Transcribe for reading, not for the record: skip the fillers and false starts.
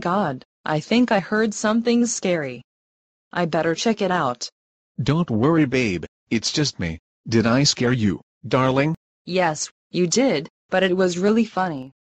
God, I think I heard something scary. I better check it out. Don't worry, babe, it's just me. Did I scare you, darling? Yes, you did, but it was really funny.